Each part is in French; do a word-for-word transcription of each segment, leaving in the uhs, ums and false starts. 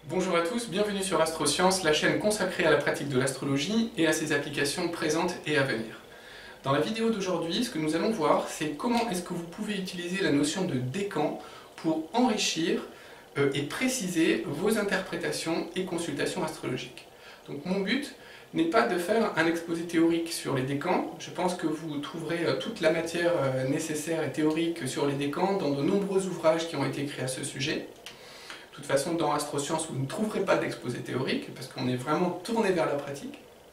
Bonjour à tous, bienvenue sur Astrosciences, la chaîne consacrée à la pratique de l'astrologie et à ses applications présentes et à venir. Dans la vidéo d'aujourd'hui, ce que nous allons voir, c'est comment est-ce que vous pouvez utiliser la notion de décan pour enrichir euh, et préciser vos interprétations et consultations astrologiques. Donc mon but n'est pas de faire un exposé théorique sur les décans. Je pense que vous trouverez euh, toute la matière euh, nécessaire et théorique sur les décans dans de nombreux ouvrages qui ont été écrits à ce sujet. De toute façon, dans Astrosciences, vous ne trouverez pas d'exposé théorique, parce qu'on est vraiment tourné vers la pratique.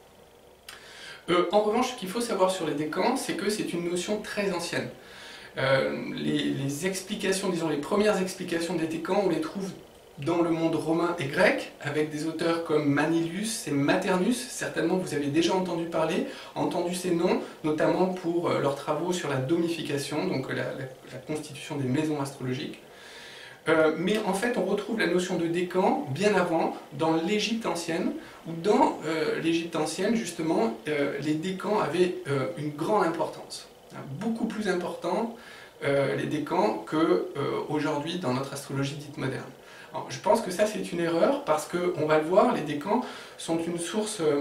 Euh, en revanche, ce qu'il faut savoir sur les décans, c'est que c'est une notion très ancienne. Euh, les, les explications, disons les premières explications des décans, on les trouve dans le monde romain et grec, avec des auteurs comme Manilius et Maternus. Certainement vous avez déjà entendu parler, entendu ces noms, notamment pour euh, leurs travaux sur la domification, donc la, la, la constitution des maisons astrologiques. Euh, mais en fait, on retrouve la notion de décan bien avant, dans l'Égypte ancienne, où dans euh, l'Égypte ancienne, justement, euh, les décans avaient euh, une grande importance. Hein, beaucoup plus important, euh, les décans, qu'aujourd'hui euh, dans notre astrologie dite moderne. Alors, je pense que ça, c'est une erreur, parce qu'on va le voir, les décans sont une source euh,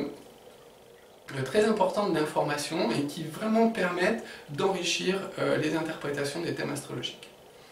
très importante d'informations et qui vraiment permettent d'enrichir euh, les interprétations des thèmes astrologiques.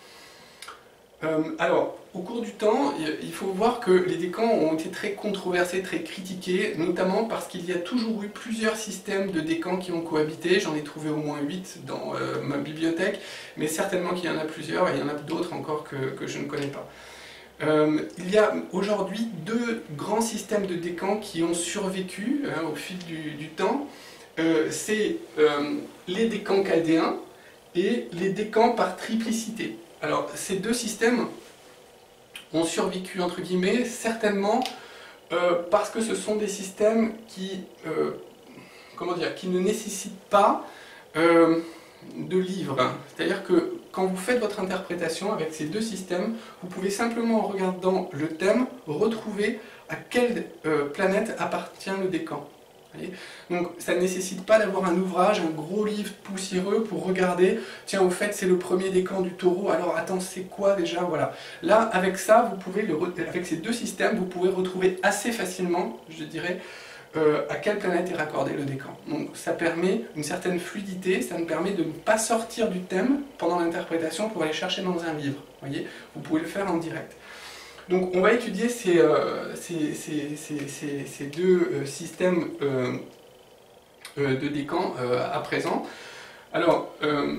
Euh, alors, au cours du temps, il faut voir que les décans ont été très controversés, très critiqués, notamment parce qu'il y a toujours eu plusieurs systèmes de décans qui ont cohabité. J'en ai trouvé au moins huit dans euh, ma bibliothèque, mais certainement qu'il y en a plusieurs, et il y en a d'autres encore que, que je ne connais pas. Euh, il y a aujourd'hui deux grands systèmes de décans qui ont survécu hein, au fil du, du temps. Euh, C'est euh, les décans chaldéens et les décans par triplicité. Alors, ces deux systèmes ont survécu, entre guillemets, certainement euh, parce que ce sont des systèmes qui, euh, comment dire, qui ne nécessitent pas euh, de livres. C'est-à-dire que quand vous faites votre interprétation avec ces deux systèmes, vous pouvez simplement, en regardant le thème, retrouver à quelle euh, planète appartient le décan. Donc ça ne nécessite pas d'avoir un ouvrage, un gros livre poussiéreux pour regarder, tiens au fait c'est le premier décan du taureau, alors attends c'est quoi déjà, voilà. Là avec ça, vous pouvez le, avec ces deux systèmes, vous pouvez retrouver assez facilement, je dirais, euh, à quelle planète est raccordé le décan. Donc ça permet une certaine fluidité, ça me permet de ne pas sortir du thème pendant l'interprétation pour aller chercher dans un livre, voyez, vous pouvez le faire en direct. Donc on va étudier ces, euh, ces, ces, ces, ces, ces deux euh, systèmes euh, euh, de décans euh, à présent. Alors, euh,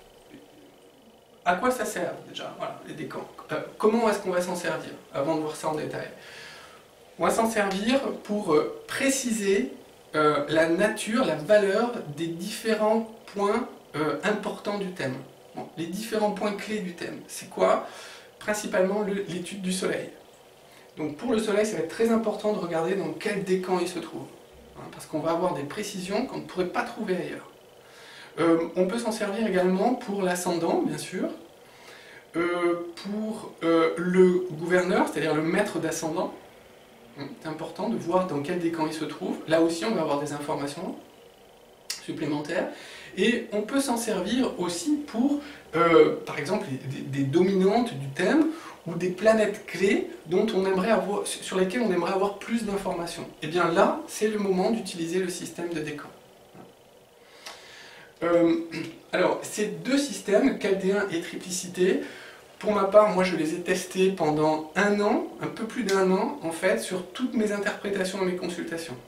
à quoi ça sert déjà, voilà, les décans euh, Comment est-ce qu'on va s'en servir, avant de voir ça en détail? On va s'en servir pour euh, préciser euh, la nature, la valeur des différents points euh, importants du thème. Bon, les différents points clés du thème, c'est quoi? Principalement l'étude du Soleil. Donc pour le Soleil, ça va être très important de regarder dans quel décan il se trouve, hein, parce qu'on va avoir des précisions qu'on ne pourrait pas trouver ailleurs. Euh, on peut s'en servir également pour l'ascendant, bien sûr, euh, pour euh, le gouverneur, c'est-à-dire le maître d'ascendant. C'est important de voir dans quel décan il se trouve. Là aussi, on va avoir des informations supplémentaires. Et on peut s'en servir aussi pour, euh, par exemple, des, des dominantes du thème ou des planètes clés dont on aimerait avoir, sur lesquelles on aimerait avoir plus d'informations. Et bien là, c'est le moment d'utiliser le système de décan. Euh, alors, ces deux systèmes, chaldéen et triplicité, pour ma part, moi je les ai testés pendant un an, un peu plus d'un an, en fait, sur toutes mes interprétations et mes consultations.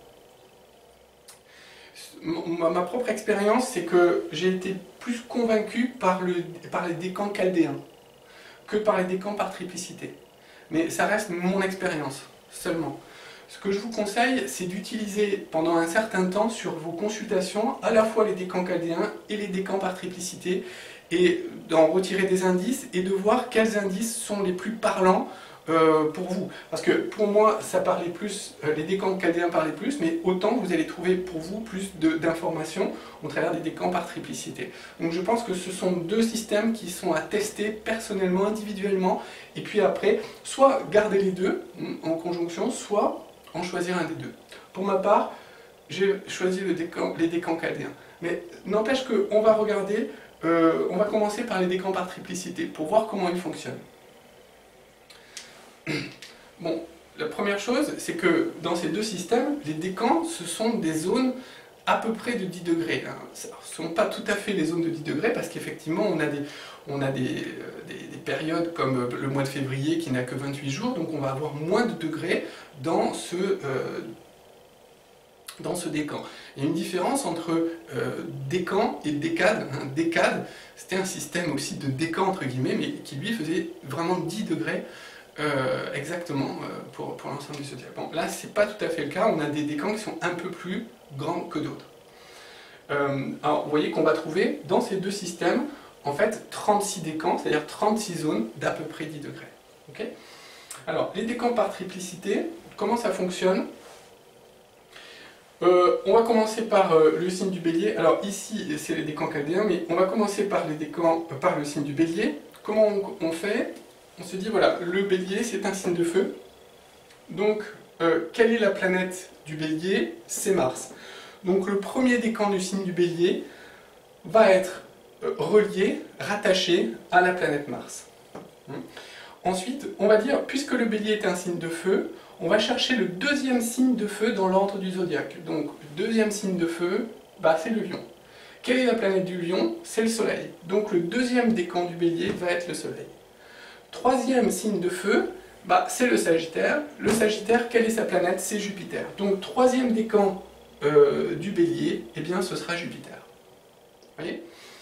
Ma propre expérience, c'est que j'ai été plus convaincu par, le, par les décans chaldéens que par les décans par triplicité. Mais ça reste mon expérience, seulement. Ce que je vous conseille, c'est d'utiliser pendant un certain temps sur vos consultations à la fois les décans chaldéens et les décans par triplicité, et d'en retirer des indices et de voir quels indices sont les plus parlants Euh, pour vous, parce que pour moi ça parlait plus, euh, les décans chaldéens parlaient plus, mais autant vous allez trouver pour vous plus d'informations au travers des décans par triplicité. Donc je pense que ce sont deux systèmes qui sont à tester personnellement, individuellement, et puis après, soit garder les deux en conjonction, soit en choisir un des deux. Pour ma part, j'ai choisi le décan, les décans chaldéens, mais n'empêche qu'on va regarder, euh, on va commencer par les décans par triplicité, pour voir comment ils fonctionnent. Bon, la première chose, c'est que dans ces deux systèmes, les décans, ce sont des zones à peu près de dix degrés. Ce ne sont pas tout à fait les zones de dix degrés, parce qu'effectivement, on a, des, on a des, des, des périodes comme le mois de février qui n'a que vingt-huit jours, donc on va avoir moins de degrés dans ce, euh, dans ce décan. Il y a une différence entre euh, décan et décade. Un décade, c'était un système aussi de décan, entre guillemets, mais qui lui faisait vraiment dix degrés euh, exactement euh, pour, pour l'ensemble du zodiaque. Bon, là, c'est pas tout à fait le cas. On a des décans qui sont un peu plus grands que d'autres. Euh, alors, vous voyez qu'on va trouver dans ces deux systèmes, en fait, trente-six décans, c'est-à-dire trente-six zones d'à peu près dix degrés. Okay, alors, les décans par triplicité, comment ça fonctionne? Euh, on va commencer par euh, le signe du bélier. Alors ici, c'est les décans chaldéens, mais on va commencer par, les décans, euh, par le signe du bélier. Comment on, on fait? On se dit, voilà, le bélier, c'est un signe de feu. Donc, euh, quelle est la planète du bélier? C'est Mars. Donc le premier décan du signe du bélier va être euh, relié, rattaché à la planète Mars. Hum. Ensuite, on va dire, puisque le bélier est un signe de feu, on va chercher le deuxième signe de feu dans l'ordre du zodiaque. Donc, le deuxième signe de feu, bah, c'est le lion. Quelle est la planète du lion? C'est le soleil. Donc, le deuxième décan du bélier va être le soleil. Troisième signe de feu, bah, c'est le sagittaire. Le sagittaire, quelle est sa planète? C'est Jupiter. Donc, troisième décan euh, du bélier, eh bien, ce sera Jupiter. Vous voyez?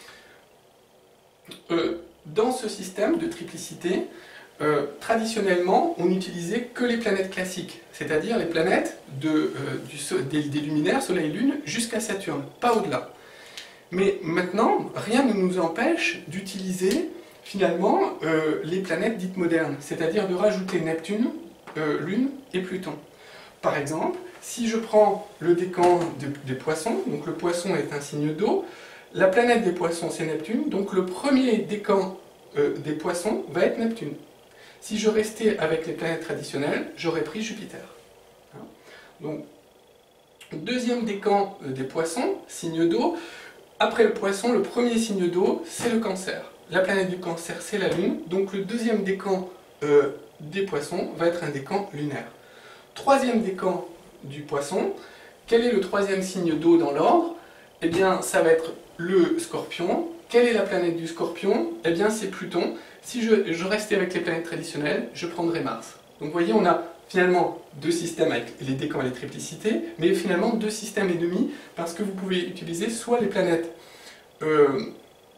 euh, Dans ce système de triplicité, Euh, traditionnellement, on n'utilisait que les planètes classiques, c'est-à-dire les planètes de, euh, du, des, des luminaires, Soleil-Lune, jusqu'à Saturne, pas au-delà. Mais maintenant, rien ne nous empêche d'utiliser finalement euh, les planètes dites modernes, c'est-à-dire de rajouter Neptune, euh, Lune et Pluton. Par exemple, si je prends le décan de, des poissons, donc le poisson est un signe d'eau, la planète des poissons c'est Neptune, donc le premier décan euh, des poissons va être Neptune. Si je restais avec les planètes traditionnelles, j'aurais pris Jupiter. Donc, deuxième décan des poissons, signe d'eau. Après le poisson, le premier signe d'eau, c'est le cancer. La planète du cancer, c'est la Lune. Donc le deuxième décan euh, des poissons va être un décan lunaire. Troisième décan du poisson, quel est le troisième signe d'eau dans l'ordre? Eh bien, ça va être le scorpion. Quelle est la planète du scorpion? Eh bien, c'est Pluton. Si je, je restais avec les planètes traditionnelles, je prendrais Mars. Donc vous voyez, on a finalement deux systèmes avec les décans et les triplicités, mais finalement deux systèmes et demi, parce que vous pouvez utiliser soit les planètes euh,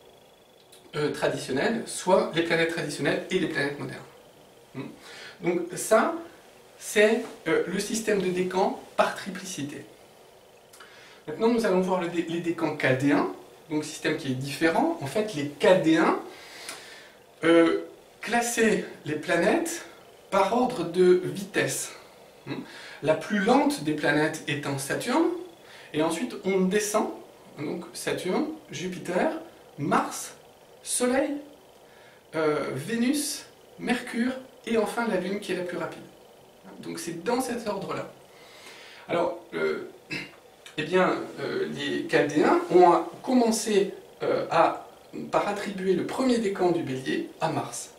euh, traditionnelles, soit les planètes traditionnelles et les planètes modernes. Donc ça, c'est euh, le système de décans par triplicité. Maintenant, nous allons voir le dé les décans chaldéens, donc système qui est différent. En fait, les chaldéens Euh, classer les planètes par ordre de vitesse. La plus lente des planètes étant Saturne, et ensuite on descend, donc Saturne, Jupiter, Mars, Soleil, euh, Vénus, Mercure, et enfin la Lune qui est la plus rapide. Donc c'est dans cet ordre-là. Alors, euh, eh bien, euh, les Chaldéens ont commencé euh, à par attribuer le premier décan du bélier à Mars.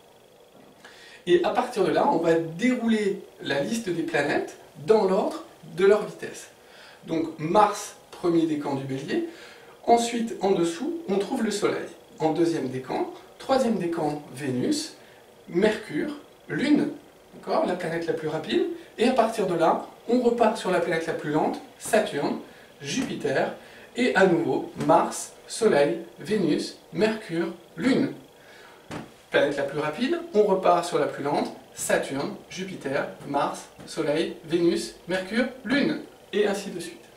Et à partir de là, on va dérouler la liste des planètes dans l'ordre de leur vitesse. Donc Mars, premier décan du bélier. Ensuite, en dessous, on trouve le Soleil, en deuxième décan. Troisième décan, Vénus, Mercure, Lune, la planète la plus rapide. Et à partir de là, on repart sur la planète la plus lente, Saturne, Jupiter, et à nouveau Mars, Soleil, Vénus, Mercure, Lune. Planète la plus rapide, on repart sur la plus lente, Saturne, Jupiter, Mars, Soleil, Vénus, Mercure, Lune, et ainsi de suite.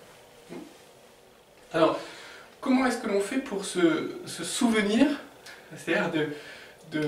Alors, comment est-ce que l'on fait pour se, se souvenir, c'est-à-dire de, de,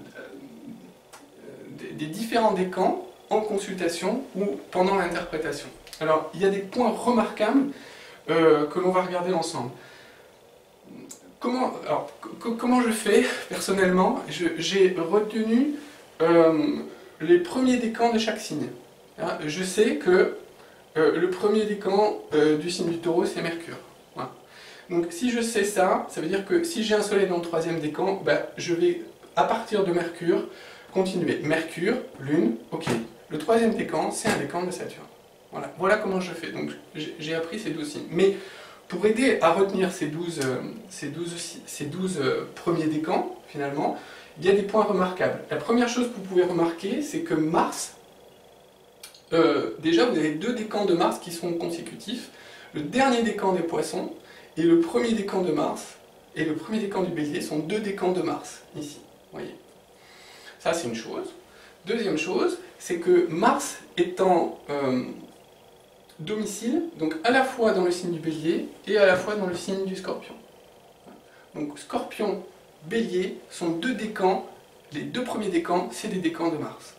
de, des différents décans en consultation ou pendant l'interprétation? Alors, il y a des points remarquables euh, que l'on va regarder ensemble. Comment, alors, comment je fais personnellement? J'ai retenu euh, les premiers décans de chaque signe. Hein, je sais que euh, le premier décan euh, du signe du taureau, c'est Mercure. Voilà. Donc si je sais ça, ça veut dire que si j'ai un soleil dans le troisième décan, ben, je vais, à partir de Mercure, continuer. Mercure, Lune, ok. le troisième décan, c'est un décan de Saturne. Voilà, voilà comment je fais. Donc j'ai appris ces douze signes. Mais pour aider à retenir ces douze, euh, ces douze, ces douze euh, premiers décans, finalement, il y a des points remarquables. La première chose que vous pouvez remarquer, c'est que Mars, euh, déjà vous avez deux décans de Mars qui sont consécutifs. Le dernier décan des Poissons et le premier décan de Mars et le premier décan du Bélier sont deux décans de Mars, ici. Voyez. Ça, c'est une chose. Deuxième chose, c'est que Mars étant euh, domicile, donc à la fois dans le signe du Bélier et à la fois dans le signe du Scorpion. Donc Scorpion, Bélier sont deux décans, les deux premiers décans, c'est des décans de Mars.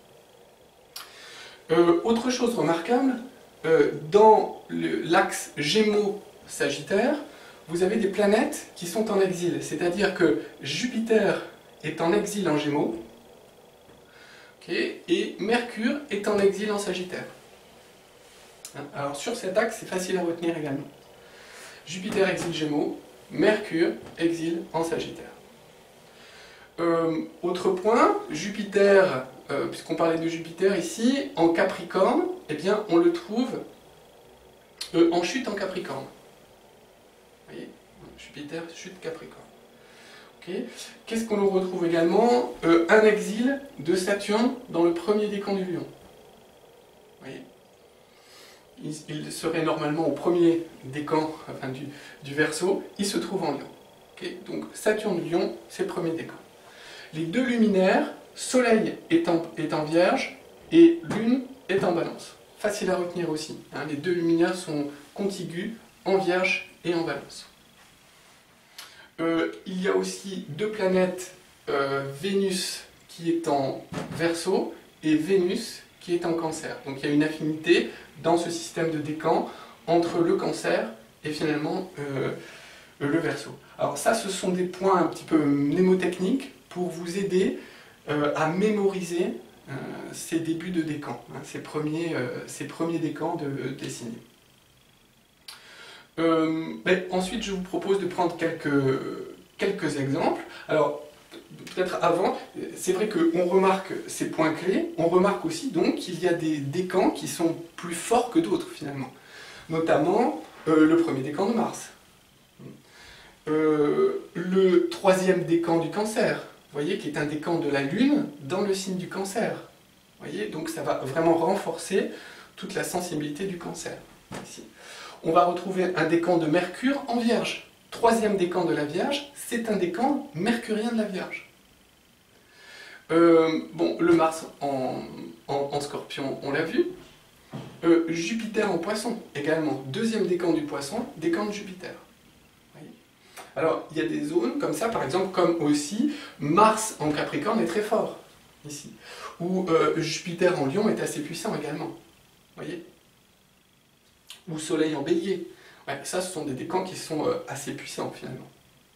Euh, autre chose remarquable, euh, dans l'axe Gémeaux-Sagittaire, vous avez des planètes qui sont en exil, c'est-à-dire que Jupiter est en exil en Gémeaux, okay, et Mercure est en exil en Sagittaire. Alors sur cet axe, c'est facile à retenir également. Jupiter exil Gémeaux, Mercure exil en Sagittaire. Euh, autre point, Jupiter, euh, puisqu'on parlait de Jupiter ici, en Capricorne, eh bien on le trouve euh, en chute en Capricorne. Vous voyez, Jupiter, chute Capricorne. Okay. Qu'est-ce qu'on retrouve également? euh, Un exil de Saturne dans le premier décan du Lion. Vous voyez, il, il serait normalement au premier décan enfin, du, du Verseau, il se trouve en Lion. Okay. Donc Saturne-Lion, c'est le premier décan. Les deux luminaires, Soleil est en, est en Vierge et Lune est en Balance. Facile à retenir aussi. Hein. Les deux luminaires sont contigus en Vierge et en Balance. Euh, il y a aussi deux planètes, euh, Vénus qui est en Verseau et Vénus qui est en Cancer. Donc il y a une affinité dans ce système de décan entre le Cancer et finalement euh, le Verseau. Alors ça, ce sont des points un petit peu mnémotechniques pour vous aider euh, à mémoriser euh, ces débuts de décan, hein, ces, premiers, euh, ces premiers décans de, des signes. Euh, ben, ensuite, je vous propose de prendre quelques, quelques exemples. Alors, peut-être avant, c'est vrai qu'on remarque ces points clés, on remarque aussi donc qu'il y a des décans qui sont plus forts que d'autres finalement. Notamment euh, le premier décan de Mars. Euh, le troisième décan du Cancer, vous voyez, qui est un décan de la Lune dans le signe du Cancer. Vous voyez, donc ça va vraiment renforcer toute la sensibilité du Cancer. Ici. On va retrouver un décan de Mercure en Vierge. Troisième décan de la Vierge, c'est un décan mercurien de la Vierge. Euh, bon, le Mars en, en, en Scorpion, on l'a vu. Euh, Jupiter en Poisson, également. Deuxième décan du Poisson, décan de Jupiter. Voyez. Alors, il y a des zones comme ça, par exemple, comme aussi Mars en Capricorne est très fort, ici. Ou euh, Jupiter en Lion est assez puissant également. Voyez. Ou Soleil en Bélier. Ouais, ça, ce sont des décans qui sont euh, assez puissants, finalement.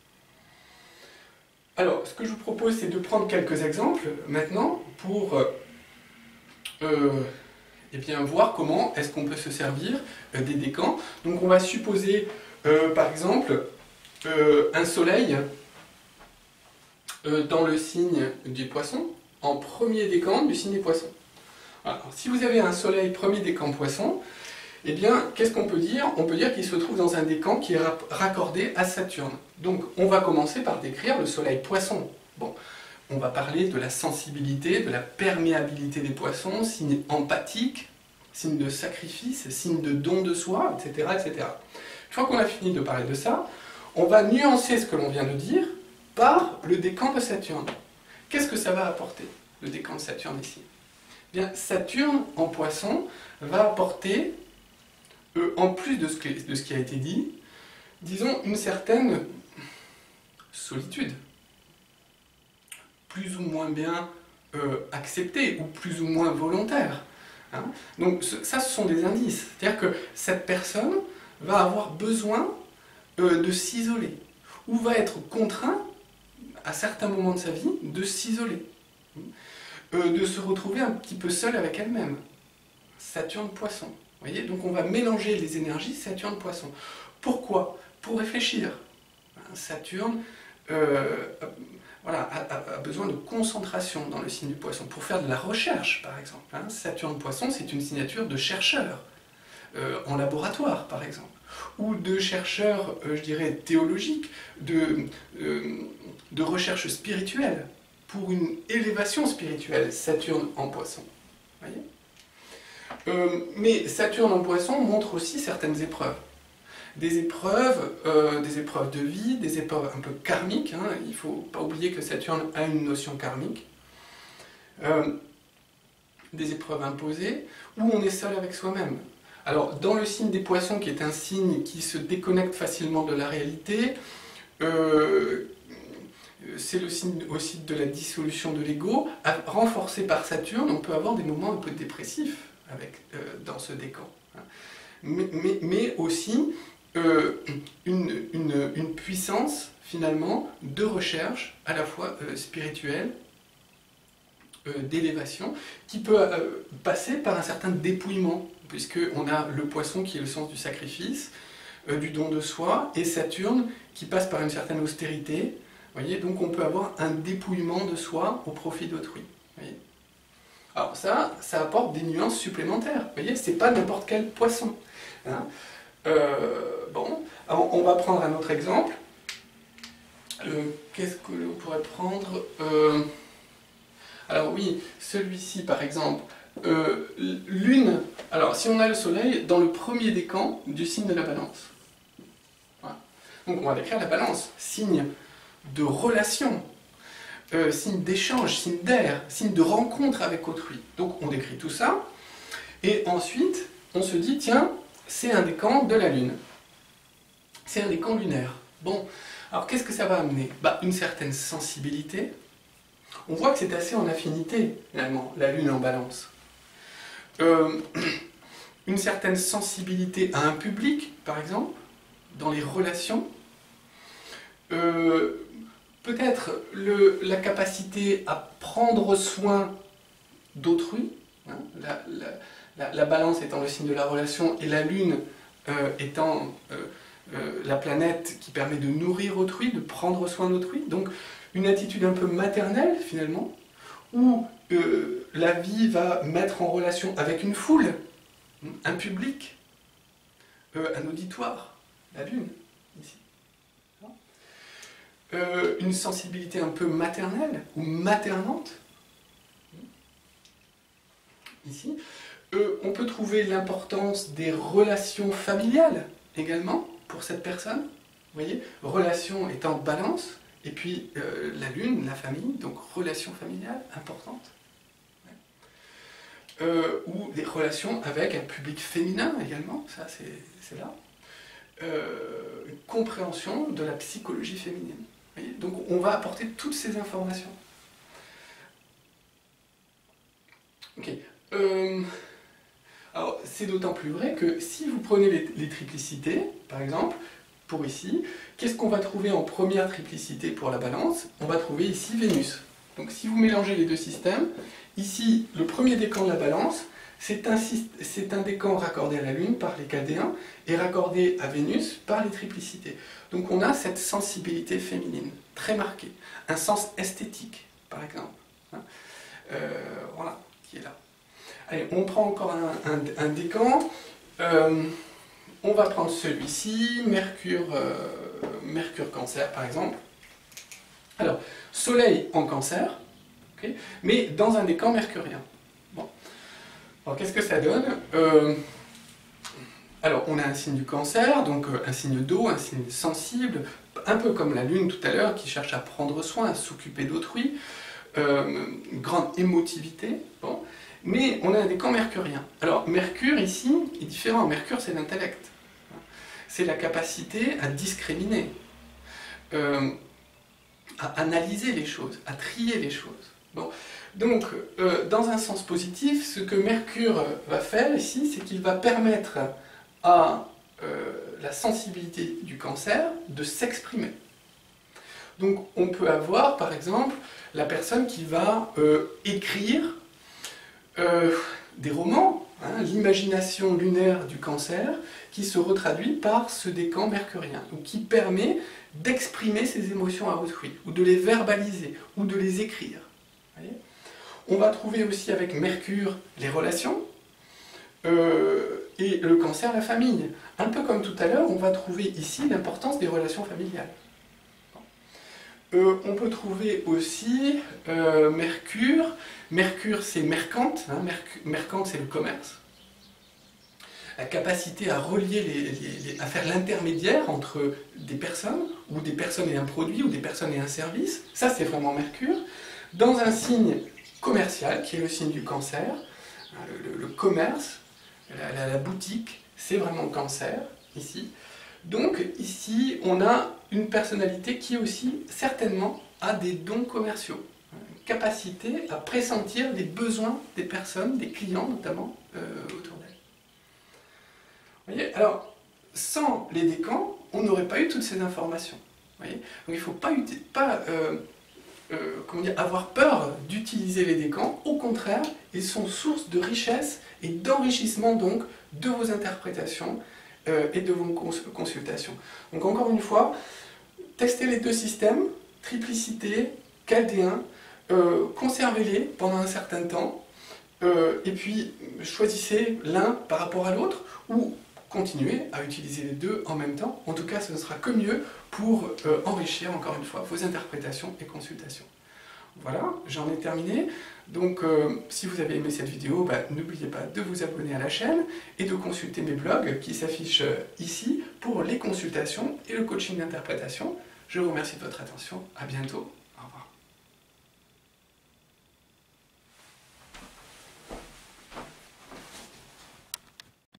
Alors, ce que je vous propose, c'est de prendre quelques exemples, maintenant, pour euh, euh, eh bien, voir comment est-ce qu'on peut se servir euh, des décans. Donc, on va supposer, euh, par exemple, euh, un Soleil euh, dans le signe des Poissons, en premier décan du signe des Poissons. Alors, si vous avez un Soleil premier décan Poisson, eh bien, qu'est-ce qu'on peut dire? On peut dire qu'il se trouve dans un décan qui est raccordé à Saturne. Donc, on va commencer par décrire le Soleil Poisson. Bon, on va parler de la sensibilité, de la perméabilité des poissons, signe empathique, signe de sacrifice, signe de don de soi, et cetera, et cetera. Une fois qu'on a fini de parler de ça, on va nuancer ce que l'on vient de dire par le décan de Saturne. Qu'est-ce que ça va apporter, le décan de Saturne ici? Eh bien, Saturne en Poisson va apporter, euh, en plus de ce, que, de ce qui a été dit, disons une certaine solitude, plus ou moins bien euh, acceptée, ou plus ou moins volontaire. Hein. Donc ça, ce sont des indices. C'est-à-dire que cette personne va avoir besoin euh, de s'isoler, ou va être contraint, à certains moments de sa vie, de s'isoler, euh, de se retrouver un petit peu seule avec elle-même. Saturne-Poisson. Vous voyez, donc on va mélanger les énergies Saturne-Poisson. Pourquoi? Pour réfléchir. Saturne euh, voilà, a, a, a besoin de concentration dans le signe du Poisson, pour faire de la recherche, par exemple. Hein. Saturne Poisson, c'est une signature de chercheur, euh, en laboratoire, par exemple, ou de chercheur, euh, je dirais, théologique, de, euh, de recherche spirituelle, pour une élévation spirituelle, Saturne en Poisson. Voyez ? Euh, mais Saturne en Poisson montre aussi certaines épreuves. Des épreuves, euh, des épreuves de vie, des épreuves un peu karmiques. Hein. Il ne faut pas oublier que Saturne a une notion karmique. Euh, des épreuves imposées, où on est seul avec soi-même. Alors, dans le signe des Poissons, qui est un signe qui se déconnecte facilement de la réalité, euh, c'est le signe aussi de la dissolution de l'ego, renforcé par Saturne, on peut avoir des moments un peu dépressifs avec, euh, dans ce décan. Mais, mais, mais aussi euh, une, une, une puissance, finalement, de recherche, à la fois euh, spirituelle, euh, d'élévation, qui peut euh, passer par un certain dépouillement, puisqu'on a le Poisson qui est le sens du sacrifice, euh, du don de soi, et Saturne qui passe par une certaine austérité. Voyez, donc on peut avoir un dépouillement de soi au profit d'autrui. Alors ça, ça apporte des nuances supplémentaires. Vous voyez, c'est pas n'importe quel poisson. Hein. Euh, bon, alors on va prendre un autre exemple. Euh, Qu'est-ce que l'on pourrait prendre euh, Alors oui, celui-ci par exemple. Euh, Lune. Alors si on a le Soleil dans le premier décan du signe de la Balance. Voilà. Donc on va décrire la Balance, signe de relation, euh, signe d'échange, signe d'air, signe de rencontre avec autrui. Donc on décrit tout ça, et ensuite on se dit, tiens, c'est un décan de la Lune. C'est un décan lunaire. Bon, alors qu'est-ce que ça va amener? Bah, une certaine sensibilité. On voit que c'est assez en affinité, finalement, la Lune en Balance. Euh, une certaine sensibilité à un public, par exemple, dans les relations. Euh, Peut-être la capacité à prendre soin d'autrui, hein, la, la, la, la Balance étant le signe de la relation et la Lune euh, étant euh, euh, la planète qui permet de nourrir autrui, de prendre soin d'autrui. Donc une attitude un peu maternelle finalement, où euh, la vie va mettre en relation avec une foule, un public, euh, un auditoire, la Lune, ici. Euh, une sensibilité un peu maternelle ou maternante, ici. Euh, on peut trouver l'importance des relations familiales également pour cette personne, vous voyez, relation étant Balance, et puis euh, la Lune, la famille, donc relation familiale importante. Euh, ou des relations avec un public féminin également, ça c'est là. Euh, une compréhension de la psychologie féminine. Donc on va apporter toutes ces informations. Ok. Euh, alors c'est d'autant plus vrai que si vous prenez les, les triplicités, par exemple, pour ici, qu'est-ce qu'on va trouver en première triplicité pour la Balance? On va trouver ici Vénus. Donc si vous mélangez les deux systèmes, ici le premier décan de la Balance, c'est un, un décan raccordé à la Lune par les cadéens et raccordé à Vénus par les triplicités. Donc on a cette sensibilité féminine très marquée, un sens esthétique par exemple, hein, euh, voilà, qui est là. Allez, on prend encore un, un, un décan, euh, on va prendre celui-ci, Mercure, euh, Mercure Cancer par exemple. Alors, Soleil en Cancer, okay, mais dans un décan mercurien. Bon. Alors qu'est-ce que ça donne? euh, Alors on a un signe du Cancer, donc euh, un signe d'eau, un signe sensible, un peu comme la Lune tout à l'heure qui cherche à prendre soin, à s'occuper d'autrui, euh, une grande émotivité, bon. Mais on a un décan mercurien. Alors Mercure ici est différent, Mercure c'est l'intellect, c'est la capacité à discriminer, euh, à analyser les choses, à trier les choses. Bon. Donc, euh, dans un sens positif, ce que Mercure va faire ici, c'est qu'il va permettre à euh, la sensibilité du Cancer de s'exprimer. Donc, on peut avoir, par exemple, la personne qui va euh, écrire euh, des romans, hein, l'imagination lunaire du cancer, qui se retraduit par ce décan mercurien, ou qui permet d'exprimer ses émotions à autrui, ou de les verbaliser, ou de les écrire. Voyez, on va trouver aussi avec Mercure les relations, euh, et le cancer la famille. Un peu comme tout à l'heure, on va trouver ici l'importance des relations familiales. Euh, on peut trouver aussi euh, Mercure. Mercure, c'est mercante. Hein, Merc mercante, c'est le commerce. La capacité à relier, les, les, les, à faire l'intermédiaire entre des personnes, ou des personnes et un produit, ou des personnes et un service. Ça, c'est vraiment Mercure. Dans un signe commercial, qui est le signe du cancer, le, le, le commerce, la, la, la boutique, c'est vraiment le cancer, ici. Donc, ici, on a une personnalité qui aussi, certainement, a des dons commerciaux. Une capacité à pressentir les besoins des personnes, des clients notamment, euh, autour d'elle. Vous voyez, alors, sans les décans, on n'aurait pas eu toutes ces informations. Vous voyez, donc, il ne faut pas, pas euh, euh, comment dire, avoir peur d'utiliser les décans. Au contraire, ils sont source de richesse et d'enrichissement, donc, de vos interprétations et de vos consultations. Donc encore une fois, testez les deux systèmes, triplicité, chaldéen, euh, conservez-les pendant un certain temps, euh, et puis choisissez l'un par rapport à l'autre, ou continuez à utiliser les deux en même temps. En tout cas, ce ne sera que mieux pour euh, enrichir, encore une fois, vos interprétations et consultations. Voilà, j'en ai terminé. Donc, euh, si vous avez aimé cette vidéo, bah, n'oubliez pas de vous abonner à la chaîne et de consulter mes blogs qui s'affichent ici pour les consultations et le coaching d'interprétation. Je vous remercie de votre attention. À bientôt.